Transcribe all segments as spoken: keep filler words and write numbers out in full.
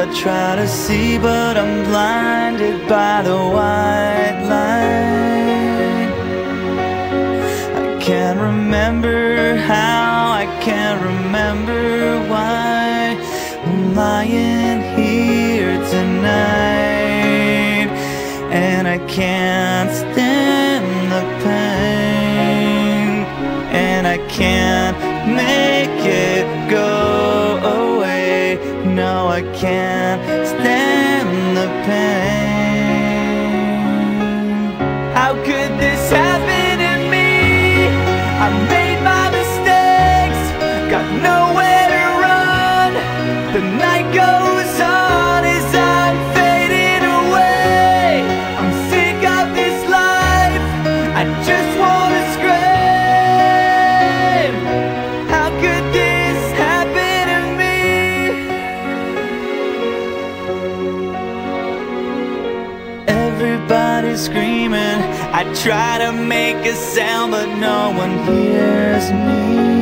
I try to see, but I'm blinded by the white light. I can't remember how, I can't remember why I'm lying here tonight, and I can't stand the pain, and I can't make it go away. No, I can't stand the pain. How could this happen to me? I made my mistakes, got nowhere to run. The night goes on as I'm fading away. I'm sick of this life, I just wanna scream. How could this happen to me? Everybody's screaming, I try to make a sound, but no one hears me.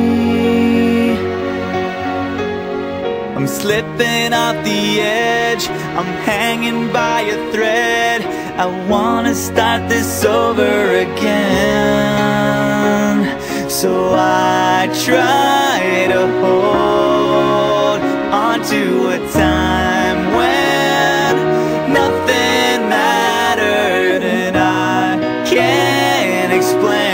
I'm slipping off the edge, I'm hanging by a thread. I wanna start this over again, so I try to hold on to a time when nothing mattered, and I can't explain